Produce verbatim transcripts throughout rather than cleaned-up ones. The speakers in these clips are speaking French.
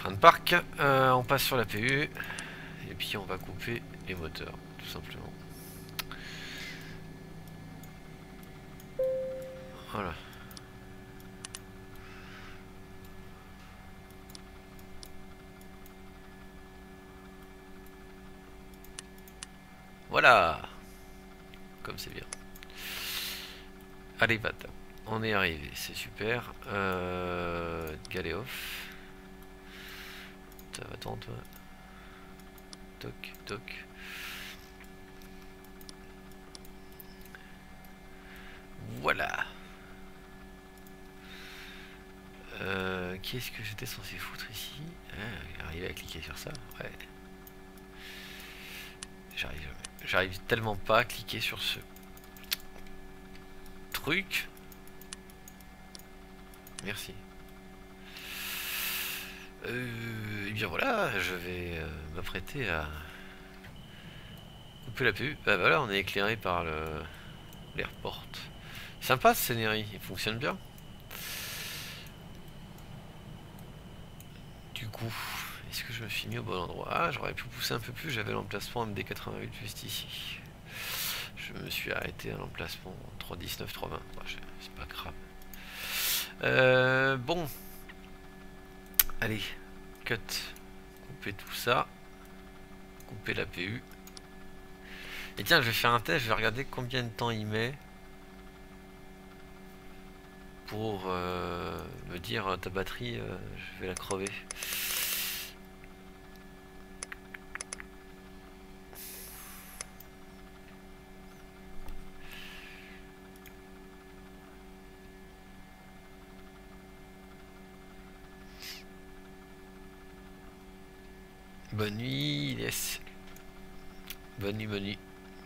train de parc. Euh, on passe sur la P U. Et puis on va couper les moteurs, tout simplement. Voilà. Voilà. Comme c'est bien. Allez, bat. On est arrivé, c'est super. Euh, Galéoff. Ça va attends toi. Toc, toc. Voilà. Euh, qui est-ce que j'étais censé foutre ici? Ah, arriver à cliquer sur ça. Ouais. J'arrive, j'arrive tellement pas à cliquer sur ce truc. Merci. Euh, et bien voilà, je vais euh, m'apprêter à couper la P U. Bah voilà, on est éclairé par le l'airport. Sympa ce scénario, il fonctionne bien. Du coup, est-ce que je me suis mis au bon endroit? Ah, j'aurais pu pousser un peu plus, j'avais l'emplacement M D quatre-vingt-huit juste ici. Je me suis arrêté à l'emplacement trois dix-neuf trois vingt. C'est pas grave. Euh, bon. Allez, cut. Couper tout ça. Couper la P U. Et tiens, je vais faire un test, je vais regarder combien de temps il met pour euh, me dire ta batterie, euh, je vais la crever. Bonne nuit, yes. Bonne nuit, bonne nuit.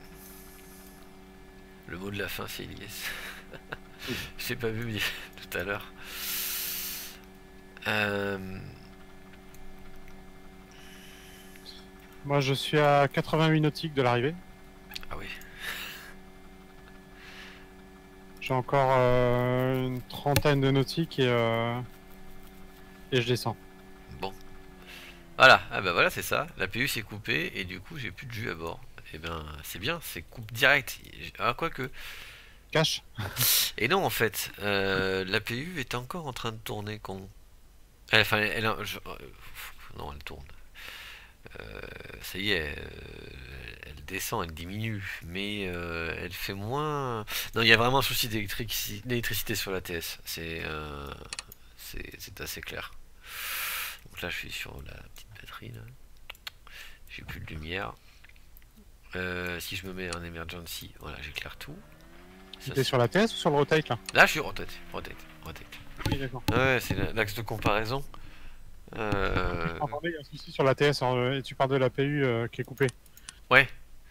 Le mot de la fin, c'est yes. Je t'ai pas vu tout à l'heure. Euh... Moi, je suis à quatre-vingt-huit nautiques de l'arrivée. Ah oui. J'ai encore euh, une trentaine de nautiques et, euh, et je descends. Bon. Voilà, ah bah voilà, c'est ça. La P U s'est coupée et du coup, j'ai plus de jus à bord. Et ben, c'est bien, c'est coupe direct. Ah, quoique. Cache. Et non, en fait, euh, la P U est encore en train de tourner con. Elle, enfin, elle, elle je, non, elle tourne. Euh, ça y est, euh, elle descend, elle diminue, mais euh, elle fait moins. Non, il y a vraiment un souci d'électricité sur la T S. C'est euh, c'est assez clair. Donc là, je suis sur la petite batterie. J'ai plus de lumière. Euh, si je me mets en emergency, voilà, j'éclaire tout. T'es sur la T S ou sur le rotate là? Là, je suis rotate, rotate, rotate. Oui, d'accord. Ouais, c'est l'axe de comparaison. Euh... Je t'entendais, il y a un souci sur la T S hein, et tu parles de la P U euh, qui est coupée. Ouais.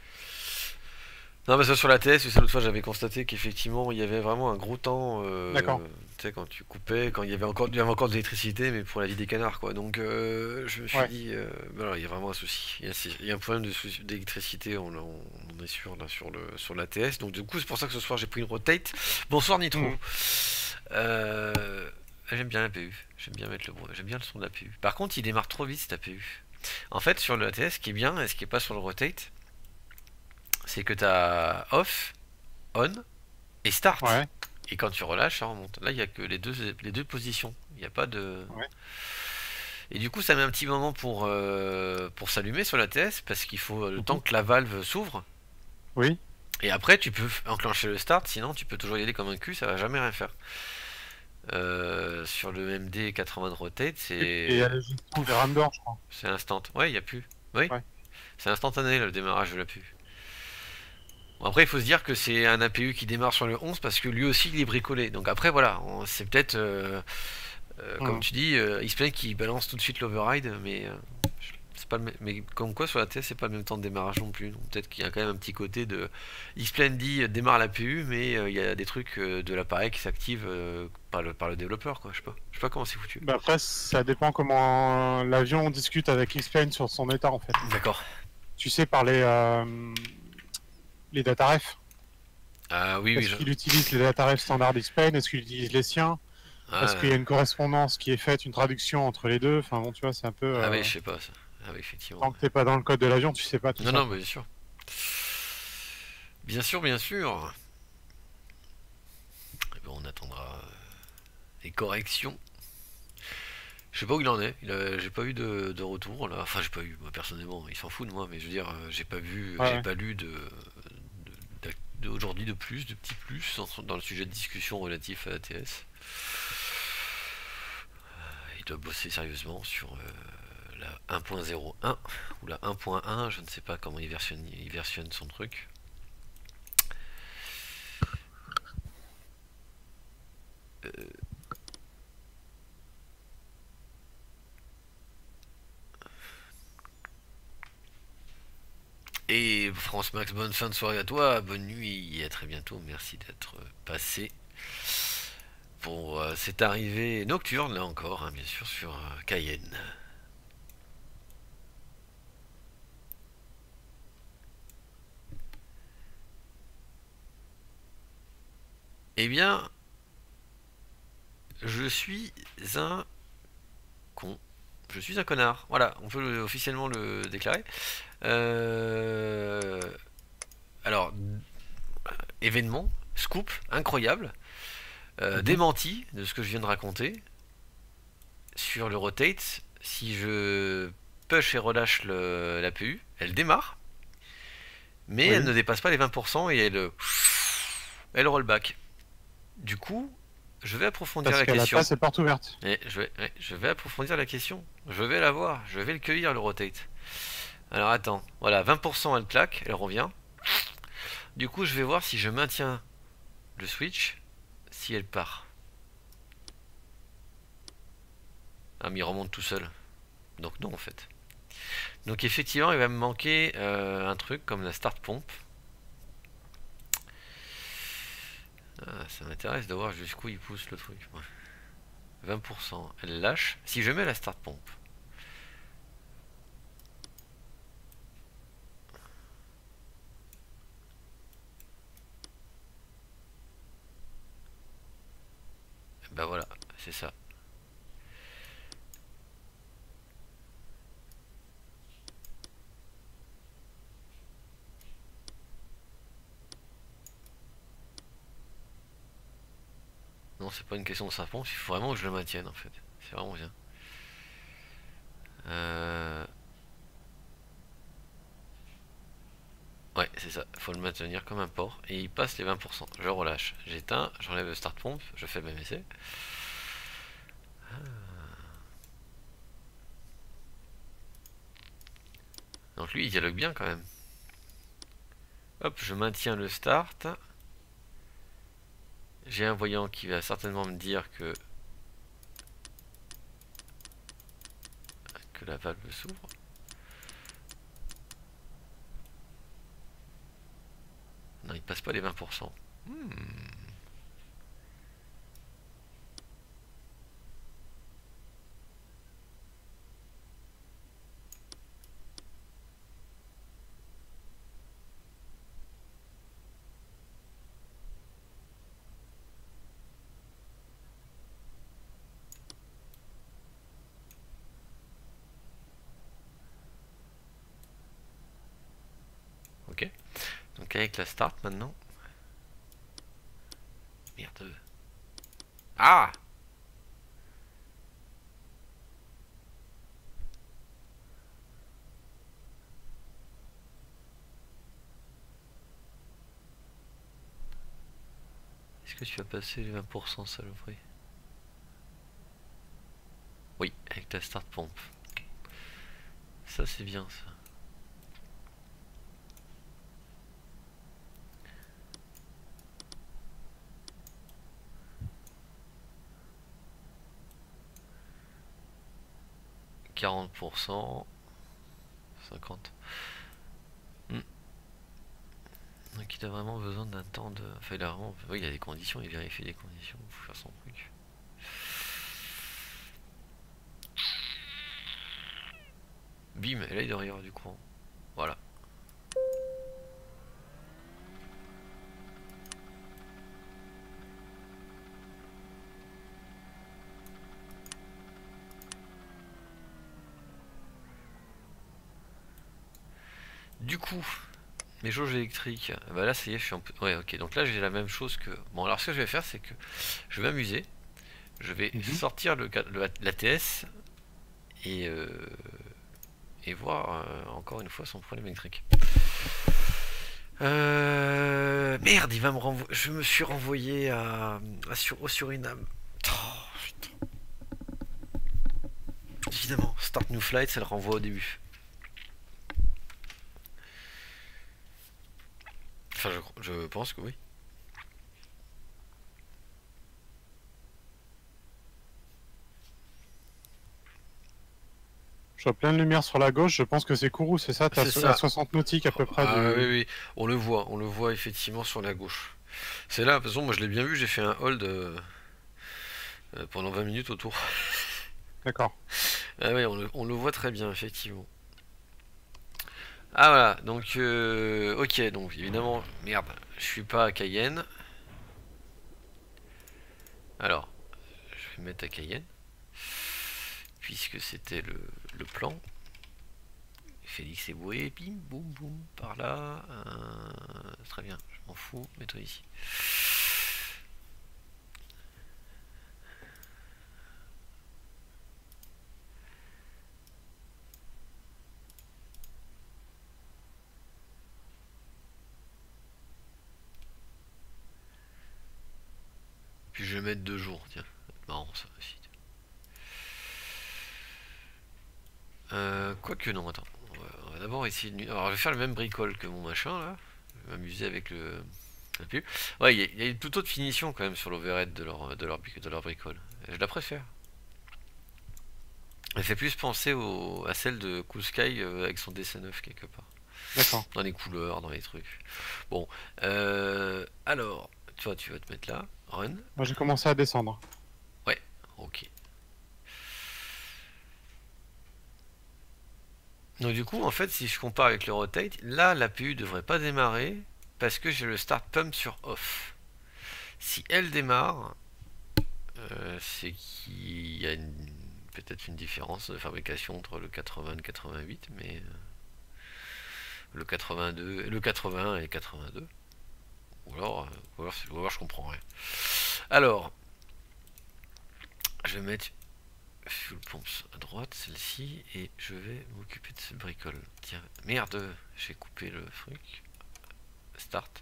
Non, mais ça sur la T S, l'autre fois j'avais constaté qu'effectivement il y avait vraiment un gros temps. Euh, D'accord. Tu sais, quand tu coupais, quand il y avait encore, il y avait encore de l'électricité, mais pour la vie des canards, quoi. Donc euh, je me suis Ouais. dit, euh, voilà, il y a vraiment un souci. Il y a, il y a un problème d'électricité, on, on, on est sûr, là, sur, le, sur la T S. Donc du coup, c'est pour ça que ce soir j'ai pris une rotate. Bonsoir Nitro. Mmh. Euh, J'aime bien la P U. J'aime bien mettre le bruit. J'aime bien le son de la P U. Par contre, il démarre trop vite cette P U. En fait, sur le A T S, ce qui est bien et ce qui est pas sur le rotate, c'est que tu as off, on et start. Ouais. Et quand tu relâches, ça remonte. Là, il n'y a que les deux, les deux positions. Il n'y a pas de. Ouais. Et du coup, ça met un petit moment pour, euh, pour s'allumer sur la T S parce qu'il faut le mmh. temps que la valve s'ouvre. Oui. Et après, tu peux enclencher le start, sinon tu peux toujours y aller comme un cul, ça va jamais rien faire. Euh, sur le M D quatre-vingts de rotate, c'est. Et il y a la gestion des rames d'or, je crois. C'est instant. Ouais, il n'y a plus. Oui. Ouais. C'est instantané le démarrage de la P U. Bon, après, il faut se dire que c'est un A P U qui démarre sur le onze parce que lui aussi il est bricolé. Donc après, voilà, c'est peut-être. Euh, euh, mmh. Comme tu dis, euh, il se plaint qu'il balance tout de suite l'override, mais. Euh, pas le mais comme quoi sur la T S c'est pas le même temps de démarrage non plus, donc peut-être qu'il y a quand même un petit côté de X-Plane dit démarre la P U mais euh, il y a des trucs euh, de l'appareil qui s'activent euh, par, le, par le développeur quoi, je sais pas, je sais pas comment c'est foutu. Bah après ça dépend comment l'avion discute avec X-Plane sur son état en fait. D'accord. Tu sais par les euh, les datarefs. Ah oui, est-ce oui. qu'il je... utilise les datarefs standard X-Plane, est-ce qu'il utilise les siens? Parce qu'il y a une correspondance qui est faite, une traduction entre les deux. Enfin bon, tu vois, c'est un peu. Ah Euh... oui, je sais pas ça. Ah oui, effectivement. Tant que t'es pas dans le code de l'avion, tu sais pas tout Non, ça. non, Quoi. bien sûr. Bien sûr, bien sûr. Et ben, on attendra les corrections. Je sais pas où il en est. J'ai pas eu de, de retour là. Enfin, j'ai pas eu. Moi, personnellement, il s'en fout de moi, mais je veux dire, j'ai pas vu, Ouais, j'ai ouais. pas lu de d'aujourd'hui de, de, de plus, de petits plus dans le sujet de discussion relatif à l'A T S. Il doit bosser sérieusement sur euh, la un point zéro un ou la un point un, je ne sais pas comment il versionne, il versionne son truc. Euh, Et France Max, bonne fin de soirée à toi, bonne nuit et à très bientôt. Merci d'être passé pour euh, cette arrivée nocturne, là encore, hein, bien sûr, sur euh, Cayenne. Eh bien, je suis un con. Je suis un connard. Voilà, on peut le, officiellement le déclarer. Euh... Alors, événement, scoop, incroyable, euh, Mhm. démenti de ce que je viens de raconter sur le rotate. Si je push et relâche le, la P U, elle démarre, mais elle Oui. ne dépasse pas les vingt pour cent et elle, elle rollback. Du coup, je vais approfondir Parce la qu'elle a pas question. ses portes ouvertes. Et je, vais, ouais, je vais approfondir la question. Je vais la voir, je vais le cueillir le rotate. Alors attends, voilà, vingt pour cent elle claque, elle revient. Du coup, je vais voir si je maintiens le switch, si elle part. Ah, mais il remonte tout seul. Donc non, en fait. Donc effectivement, il va me manquer euh, un truc comme la start pompe. Ah, ça m'intéresse de voir jusqu'où il pousse le truc. Ouais. vingt pour cent, elle lâche. Si je mets la start pompe, ben voilà, c'est ça. Non, c'est pas une question de start pompe, il faut vraiment que je le maintienne en fait. C'est vraiment bien. Euh... Ouais, c'est ça. Il faut le maintenir comme un port. Et il passe les vingt pour cent. Je relâche. J'éteins, j'enlève le start pompe, je fais le même essai. Donc lui, il dialogue bien quand même. Hop, je maintiens le start. J'ai un voyant qui va certainement me dire que, que la valve s'ouvre. Non, il passe pas les vingt pour cent. Hmm. Ok. Donc avec la start maintenant. Merde. Ah! Est-ce que tu vas passer les vingt pour cent, saloperie? Oui, avec la start pompe. Ça, c'est bien, ça. quarante pour cent. cinquante. Hmm. Donc il a vraiment besoin d'un temps de... Enfin, il a vraiment... Oui, il a des conditions, il vérifie les conditions pour faire son truc. Bim, et là il doit y avoir du courant. Voilà. Du coup, mes jauges électriques, bah là ça y est, je suis un peu... Ouais, ok, donc là j'ai la même chose que... Bon, alors ce que je vais faire, c'est que je vais m'amuser. Je vais Mhm. sortir le, le, l'A T S et, euh, et voir euh, encore une fois son problème électrique. Euh, merde, il va me renvoyer. Je me suis renvoyé à, à sur, au Suriname. Oh, putain. Évidemment, Start New Flight, ça le renvoie au début. Enfin, je, je pense que oui. Je vois plein de lumière sur la gauche, je pense que c'est Kourou, c'est ça? T'es C'est à ça. soixante nautiques à peu près Ah oui, du... oui, on le voit, on le voit effectivement sur la gauche. C'est là, de toute façon, moi je l'ai bien vu, j'ai fait un hold euh, euh, pendant vingt minutes autour. D'accord. Ah oui, on le, on le voit très bien, effectivement. Ah voilà, donc euh, ok, donc évidemment, merde, je suis pas à Cayenne. Alors, je vais mettre à Cayenne, puisque c'était le, le plan. Félix Eboué, bim, boum, boum, par là. Euh, très bien, je m'en fous, mets-toi ici. Puis je vais mettre deux jours, tiens. Marrant ça aussi. Euh, quoique non, attends. On va, on va d'abord essayer de... Alors je vais faire le même bricole que mon machin là. Je vais m'amuser avec le... la pub. Ouais, il y, y, a une toute autre finition quand même sur l'overhead de leur, de, leur, de leur bricole. Je la préfère. Elle fait plus penser au, à celle de Cool Sky euh, avec son D C neuf quelque part. D'accord. Dans les couleurs, dans les trucs. Bon, euh, alors, toi tu vas te mettre là, run. Moi j'ai commencé à descendre. Ouais, ok. Donc du coup, en fait, si je compare avec le rotate, là, la P U devrait pas démarrer parce que j'ai le start pump sur off. Si elle démarre, euh, c'est qu'il y a peut-être une différence de fabrication entre le quatre-vingts et le quatre-vingt-huit, mais euh, le quatre-vingt-deux, le quatre-vingt-un et le quatre-vingt-deux. Ou alors, euh, ou alors, ou alors je comprends rien. Alors, je vais mettre fuel pumps à droite, celle-ci, et je vais m'occuper de cette bricole. Tiens, merde, j'ai coupé le truc. Start.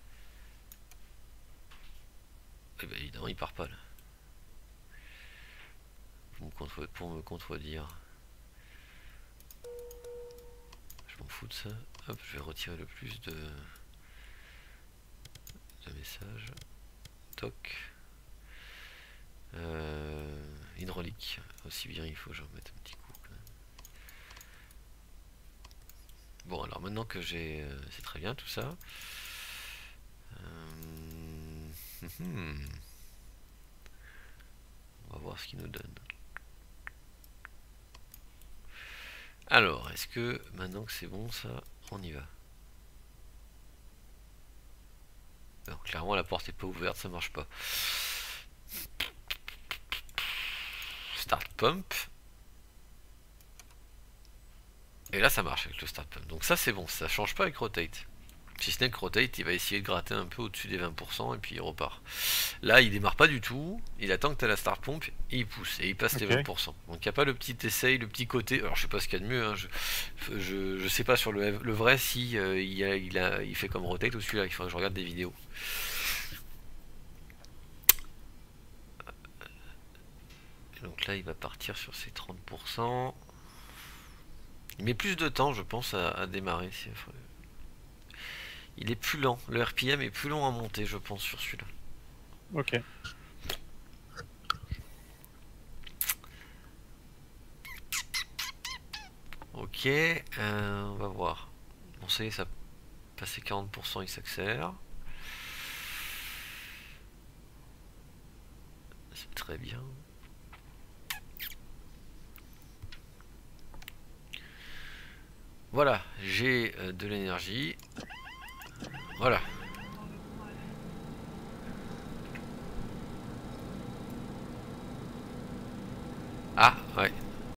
Et bah évidemment, il part pas là. Pour me, contre pour me contredire. Je m'en fous de ça. Hop, je vais retirer le plus de, de messages. Toc. Euh, hydraulique. Aussi bien, il faut que j'en mette un petit coup. Quand même. Bon, alors maintenant que j'ai... Euh, c'est très bien tout ça. Euh, hmm, on va voir ce qu'il nous donne. Alors, est-ce que maintenant que c'est bon ça, on y va? Non, clairement la porte est pas ouverte, ça marche pas. Start pump. Et là ça marche avec le start pump. Donc ça c'est bon, ça change pas avec rotate. Si ce n'est que rotate, il va essayer de gratter un peu au-dessus des vingt pour cent et puis il repart. Là il démarre pas du tout, il attend que tu as la start pump et il pousse et il passe okay. les vingt pour cent. Donc il n'y a pas le petit essai, le petit côté. Alors je sais pas ce qu'il y a de mieux, hein. je, je, je sais pas sur le, le vrai si euh, il, a, il, a, il fait comme rotate ou celui-là, il faudrait que je regarde des vidéos. Et donc là il va partir sur ses trente pour cent. Il met plus de temps je pense à, à démarrer. Il est plus lent, le R P M est plus long à monter je pense sur celui-là. Ok. Ok, euh, on va voir. Bon ça y est, ça a passé quarante pour cent, il s'accélère. C'est très bien. Voilà, j'ai euh, de l'énergie. Voilà,